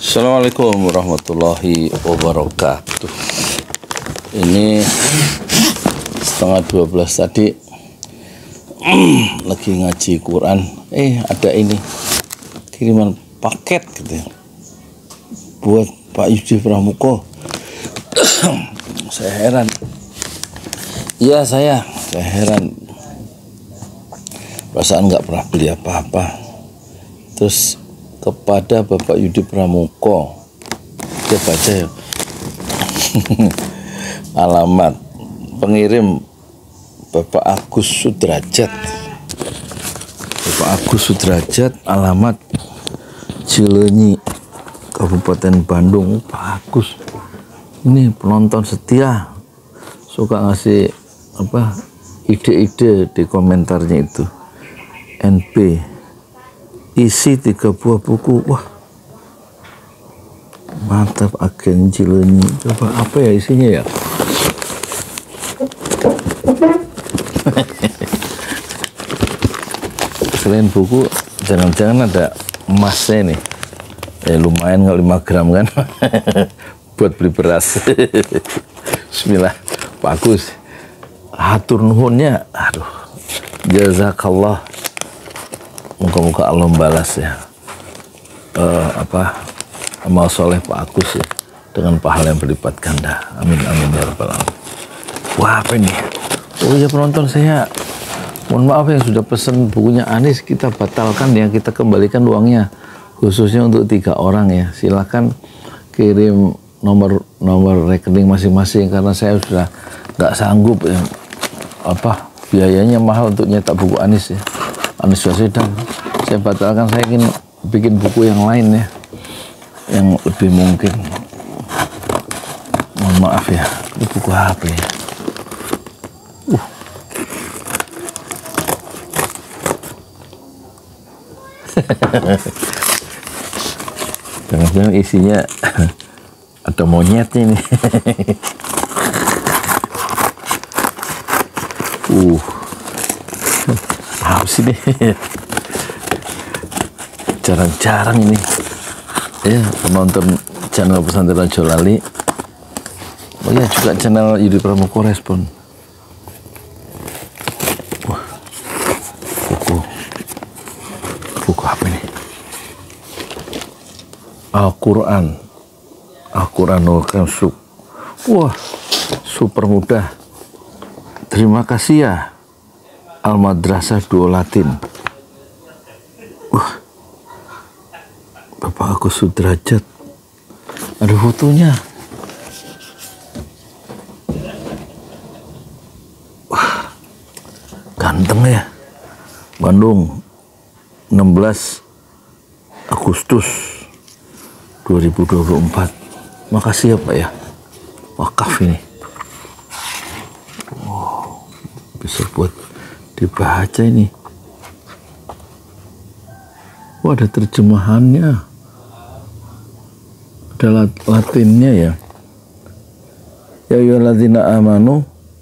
Assalamualaikum warahmatullahi wabarakatuh. Ini setengah 12 tadi lagi ngaji Quran. Ada ini kiriman paket gitu ya, buat Pak Yudi Pramuko. Saya heran. Ya saya heran. Perasaan nggak pernah beli apa-apa. Terus kepada Bapak Yudi Pramuko, dia baca ya. Alamat pengirim Bapak Agus Sudrajat. Bapak Agus Sudrajat, alamat Cileunyi, Kabupaten Bandung. Pak Agus ini penonton setia, suka ngasih ide-ide di komentarnya itu. NP isi 3 buah buku. Wah, mantap, agen Cileunyi. Coba apa ya isinya ya? Selain buku, jangan-jangan ada emasnya nih. Lumayan kalau 5 gram kan. Buat beli beras. Bismillah. Bagus. Hatur nuhunnya. Aduh, jazakallah. Moga-moga Allah membalas ya amal soleh Pak Agus ya, dengan pahala yang berlipat ganda. Amin amin ya rabbal alamin. Wah, apa ini? Oh iya penonton, saya mohon maaf yang sudah pesen bukunya Anis, kita batalkan ya, kita kembalikan uangnya khususnya untuk 3 orang ya. Silakan kirim nomor rekening masing-masing, karena saya sudah nggak sanggup ya, biayanya mahal untuk nyetak buku Anis ya, Anis Baswedan. Saya batalkan, saya ingin bikin buku yang lain ya, yang lebih mungkin. Mohon maaf ya, ini buku HP ya. Jangan-jangan isinya ada monyetnya nih. Apa sih nih? Jarang-jarang ini ya penonton channel Pesantren Raja Lali. Oh ya, juga channel Yudi Pramuko Respon. Wah, buku apa ini? Al-Quranul Karim. Wah, super mudah. Terima kasih ya Al-Madrasah Duo Latin. Wah, Bapak Agus Sudrajat, ada fotonya. Wah, ganteng ya. Bandung, 16 Agustus 2024. Makasih ya Pak ya, wakaf ini. Wow, bisa buat dibaca ini. Wah, ada terjemahannya, ada Latinnya ya. Ya ayyuhalladzina amanu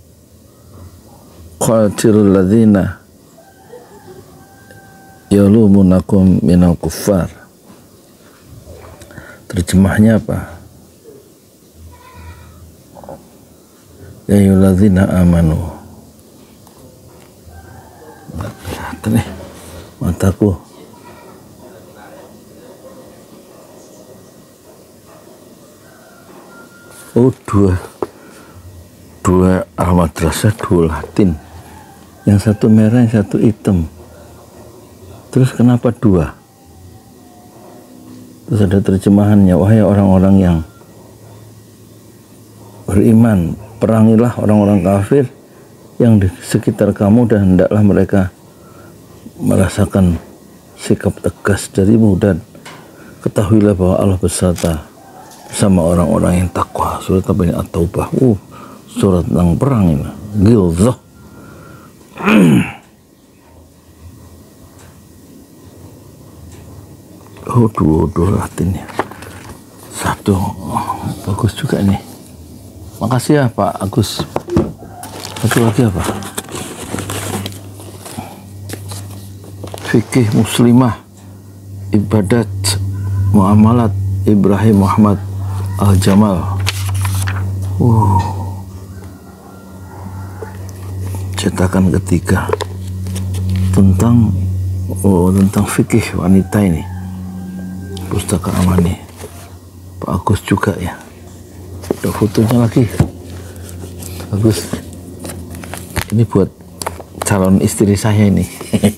qatilul ladzina yalumunakum minal kuffar. Terjemahnya apa? Ya ayyuhalladzina amanu. Kelihatan nih mataku. Oh, dua Al-Madrasah Duo Latin, yang satu merah, yang satu hitam. Terus kenapa 2? Terus ada terjemahannya, wahai orang-orang yang beriman, perangilah orang-orang kafir yang di sekitar kamu, dan hendaklah mereka merasakan sikap tegas darimu, dan ketahuilah bahwa Allah beserta sama orang-orang yang takwa. Surat apa ini? At-Taubah. Surat tentang perang ini. Ghilzah. Oh, dua Latin ya. Satu, bagus juga nih. Makasih ya Pak Agus. Satu lagi apa? Fikih Muslimah, ibadat, muamalat, Ibrahim Muhammad Al-Jamal. Cetakan ketiga tentang fikih wanita ini, Pustaka Amani. Pak Agus juga ya, ada fotonya lagi. Bagus, ini buat calon istri saya ini.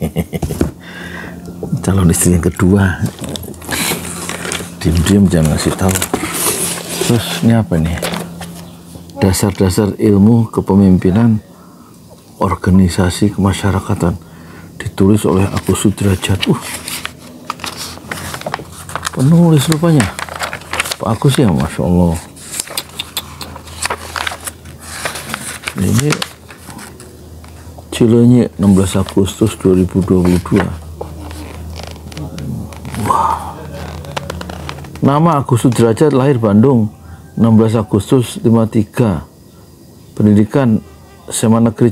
Calon istri yang kedua, diam-diam jangan ngasih tahu. Terus ini apa nih? Dasar-dasar ilmu kepemimpinan organisasi kemasyarakatan, ditulis oleh Agus Sudrajat. Penulis rupanya Pak Agus ya, Masya Allah. Ini Cileunyi 16 Agustus 2022. Wah. Nama Agus Sudrajat, lahir Bandung 16 Agustus 53. Pendidikan SMA Negeri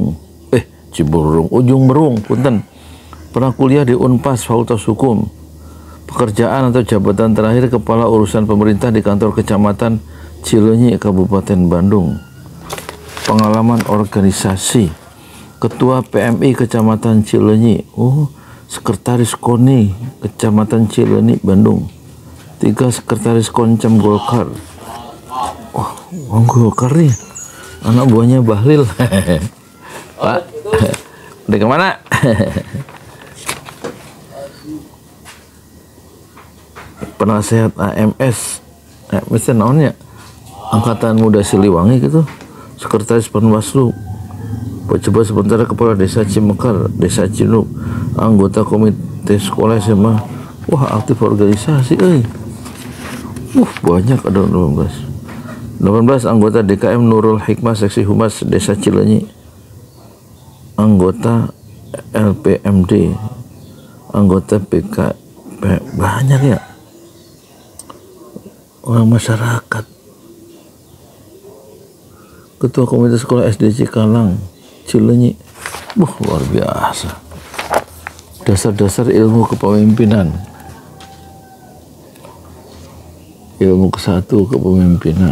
Ujung Berung, punten. Pernah kuliah di Unpas Fakultas Hukum. Pekerjaan atau jabatan terakhir kepala urusan pemerintah di kantor kecamatan Cileunyi, Kabupaten Bandung. Pengalaman organisasi, Ketua PMI Kecamatan Cileunyi. Sekretaris KONI Kecamatan Cileunyi, Bandung. 3 sekretaris Koncam Golkar. Golkar nih, anak buahnya Bahlil. Pak, udah kemana? Penasehat AMS naonnya, Angkatan Muda Siliwangi gitu. Sekretaris Panwaslu, pejabat sementara Kepala Desa Cimekar, Desa Cinuk, anggota Komite Sekolah SMA. Wah, aktif organisasi, banyak, ada 18 anggota DKM Nurul Hikmah Seksi Humas Desa Cileunyi, anggota LPMD, anggota BK, banyak ya, orang masyarakat. Ketua Komite Sekolah SD Cikalang Cileunyi. Luar biasa. Dasar-dasar ilmu kepemimpinan. Ilmu ke-1 kepemimpinan.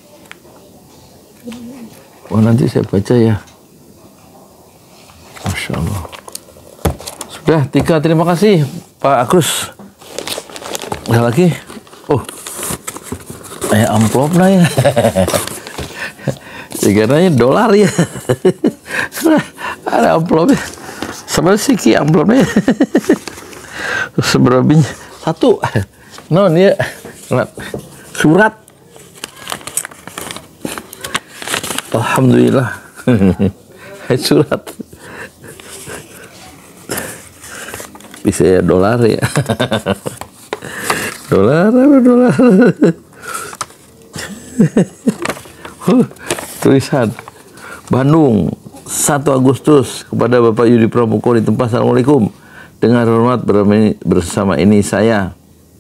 Nanti saya baca ya. Masya Allah. Sudah 3, terima kasih Pak Agus. Ada lagi? Amplopnya ya. Sebenarnya dolar ya. Ada amplopnya. Sebenarnya siki amplopnya. Seberapa 1. Ya. Surat. Alhamdulillah. Surat. Bisa ya dolar ya. Dolar. Tulisan Bandung 1 Agustus kepada Bapak Yudi Pramuko di tempat. Assalamualaikum. Dengan hormat bersama ini saya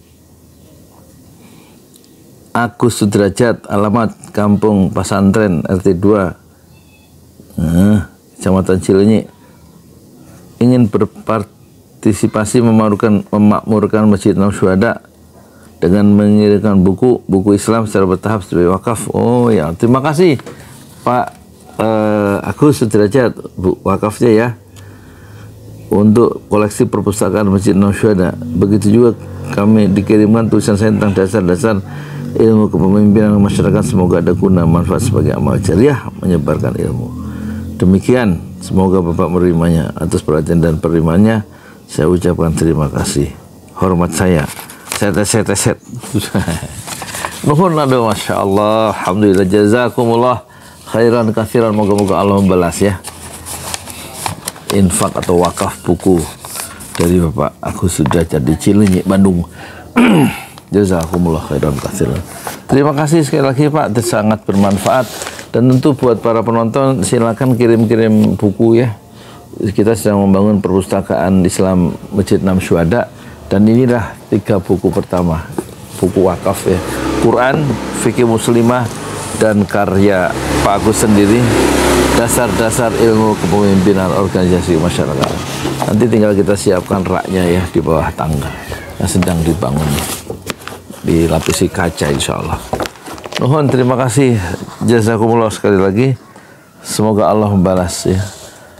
Agus Sudrajat, alamat Kampung Pasantren RT 2 Kecamatan Cileunyi, ingin berpartisipasi memakmurkan Masjid Enam Syuhada dengan mengirimkan buku Islam secara bertahap sebagai wakaf. Ya, terima kasih Pak Agus Sudrajat, wakafnya ya, untuk koleksi perpustakaan Masjid Enam Syuhada. Begitu juga kami dikirimkan tulisan saya tentang dasar-dasar ilmu kepemimpinan masyarakat. Semoga ada guna manfaat sebagai amal jariah menyebarkan ilmu. Demikian, semoga Bapak menerimanya. Atas perhatian dan penerimaannya saya ucapkan terima kasih. Hormat saya teset. Nuhun aduh, Masya Allah. Alhamdulillah, jazakumullah khairan katsiran. Moga-moga Allah membalas ya infak atau wakaf buku dari Bapak Agus Sudrajat di Cileunyi, Bandung. Jazakumullah khairan katsiran. Terima kasih sekali lagi Pak, sangat bermanfaat. Dan tentu buat para penonton, silakan kirim-kirim buku ya. Kita sedang membangun perpustakaan Islam Masjid Enam Syuhada, dan inilah 3 buku pertama, buku wakaf ya. Quran, Fikih Muslimah, dan karya Pak Agus sendiri, dasar-dasar ilmu kepemimpinan organisasi masyarakat. Nanti tinggal kita siapkan raknya ya di bawah tangga yang sedang dibangun. dilapisi kaca insya Allah. Nuhun, terima kasih, jazakumullah sekali lagi. Semoga Allah membalas ya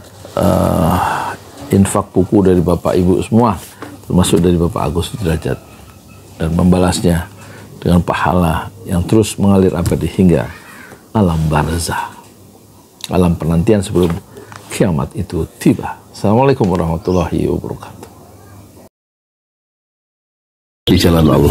infak buku dari Bapak Ibu semua, termasuk dari Bapak Agus Sudrajat, dan membalasnya dengan pahala yang terus mengalir abadi hingga alam barzah, alam penantian sebelum kiamat itu tiba. Assalamualaikum warahmatullahi wabarakatuh. Di jalan Allah.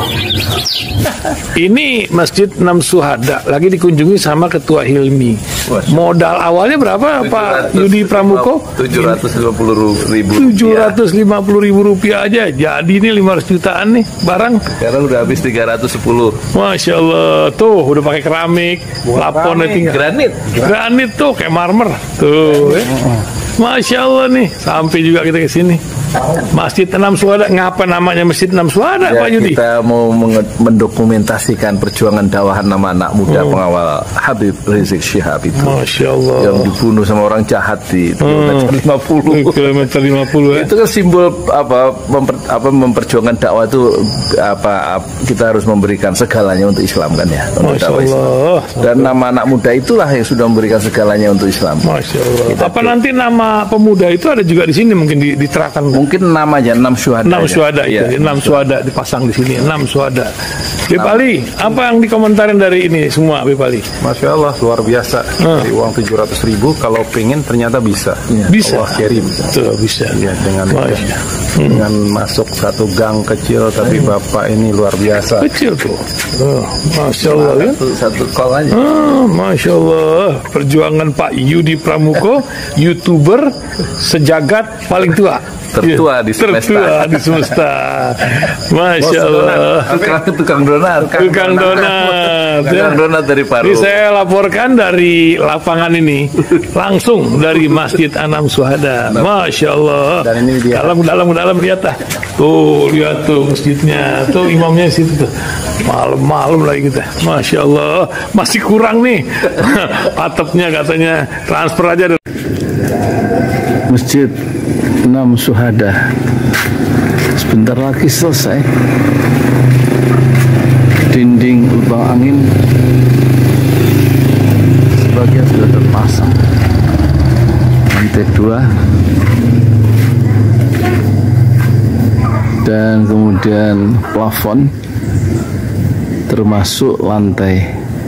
Ini Masjid Enam Syuhada lagi dikunjungi sama Ketua Hilmi. Modal awalnya berapa Pak Yudi Pramuko? 750.000. 750.000 rupiah aja. Jadi ini 500 jutaan nih barang. Sekarang udah habis 310. Masya Allah, tuh udah pakai keramik, laponnya tinggal. Granit tuh kayak marmer. Tuh. Masya Allah nih, sampai juga kita ke sini. Masjid Enam Syuhada, ngapa namanya Masjid Enam Syuhada, ya, Pak Yudi? Kita mau mendokumentasikan perjuangan dakwah nama anak muda pengawal Habib Rizik Syihab itu. Masya Allah. Yang dibunuh sama orang jahat di kilometer 50. Kilometer 50 ya. Itu kan simbol memperjuangkan dakwah itu kita harus memberikan segalanya untuk Islam kan ya. Untuk Masya Allah. Islam. Dan nama anak muda itulah yang sudah memberikan segalanya untuk Islam. Masya Allah. Apa nanti nama pemuda itu ada juga di sini mungkin diterapkan? Mungkin namanya Enam Syuhada. Enam Syuhada itu, ya, Enam Syuhada dipasang di sini, Enam Syuhada. Bipali, apa yang dikomentarin dari ini semua, Bipali? Masya Allah, luar biasa. Dari uang 700.000, kalau pengen ternyata bisa. Ya. Bisa. Allah kirim. Tuh, bisa. Ya, dengan masuk satu gang kecil, tapi Bapak ini luar biasa. Kecil tuh. Masya Allah kan? Satu call aja. Masya Allah, perjuangan Pak Yudi Pramuko, YouTuber sejagat paling tua. Tertua di semesta. Tertua di semesta. Masya Allah. Tukang donat. Tukang donat dari Paru. Ini saya laporkan dari lapangan ini, langsung dari Masjid Enam Syuhada. Masya Allah. Dan ini dia. Dalam lihat dah. Tuh, lihat tuh masjidnya. Tuh imamnya di situ tuh. Malam-malam lagi kita. Masya Allah. Masih kurang nih. Atapnya katanya transfer aja. Masjid Enam Syuhada sebentar lagi selesai. Dinding lubang angin sebagian sudah terpasang, lantai 2 dan kemudian plafon termasuk lantai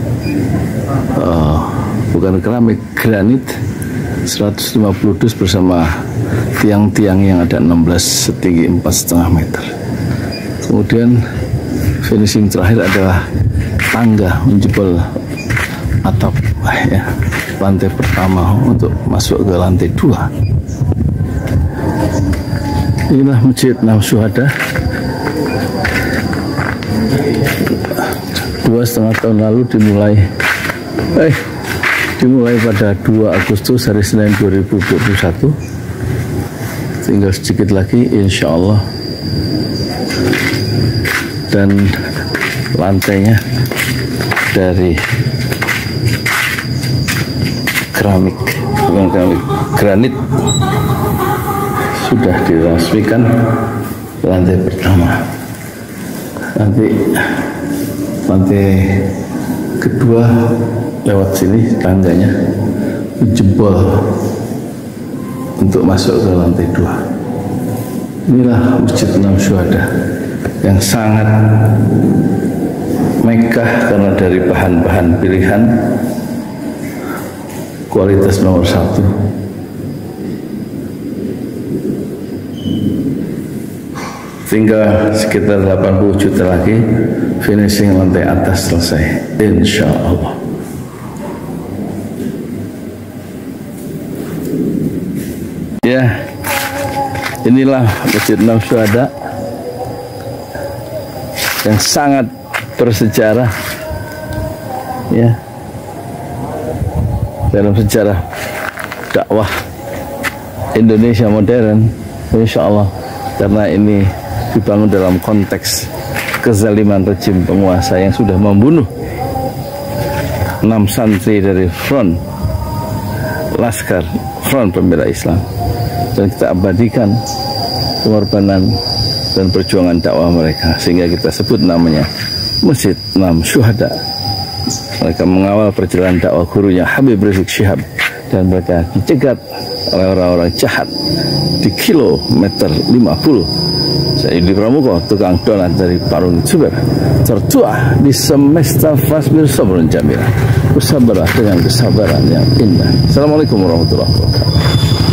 bukan keramik, granit 150 dus bersama tiang-tiang yang ada 16 setinggi 4,5 meter. Kemudian finishing terakhir adalah tangga menjebol atap ya, lantai pertama untuk masuk ke lantai 2. Inilah Masjid Enam Syuhada. 2,5 tahun lalu dimulai pada 2 Agustus hari Senin 2021. Tinggal sedikit lagi insya Allah, dan lantainya dari keramik, bukan keramik, granit sudah diresmikan lantai pertama. Nanti lantai kedua lewat sini tangganya jebol untuk masuk ke lantai 2. Inilah Masjid Enam Syuhada yang sangat megah karena dari bahan-bahan pilihan, kualitas nomor 1. Tinggal sekitar 80 juta lagi finishing lantai atas selesai, insya Allah. Ya, inilah Masjid Enam Syuhada yang sangat bersejarah ya dalam sejarah dakwah Indonesia modern, insya Allah, karena ini dibangun dalam konteks kezaliman rejim penguasa yang sudah membunuh 6 santri dari front Laskar Front Pembela Islam, dan kita abadikan pengorbanan dan perjuangan dakwah mereka, sehingga kita sebut namanya Masjid Imam Syuhada. Mereka mengawal perjalanan dakwah gurunya Habib Rizik Syihab, dan mereka dicegat oleh orang-orang jahat di kilometer 50. Saya Yudi Pramuko, tukang donat dari Parung Juber, tertua di semesta Fasbir Sabrun Jamila. Bersabarlah dengan kesabaran yang indah. Assalamualaikum warahmatullahi wabarakatuh.